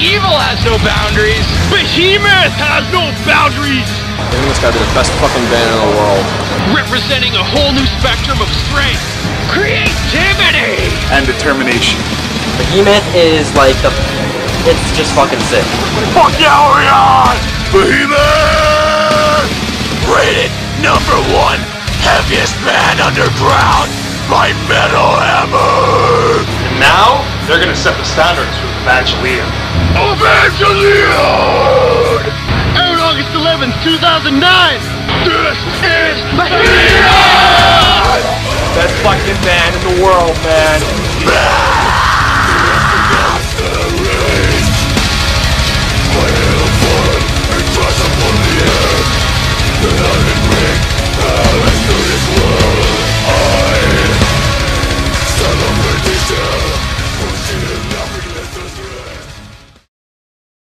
evil has no boundaries. Behemoth has no boundaries. I think it's gotta be the best fucking band in the world. Representing a whole new spectrum of strength, creativity, and determination. Behemoth is like it's just fucking sick. Fuck yeah, we are! Behemoth! Rated #1 heaviest band underground by Metal Hammer! And now, they're gonna set the standards for Evangelion. Evangelion! Out August 11th, 2009! This is Behemoth! Best fucking band in the world, man.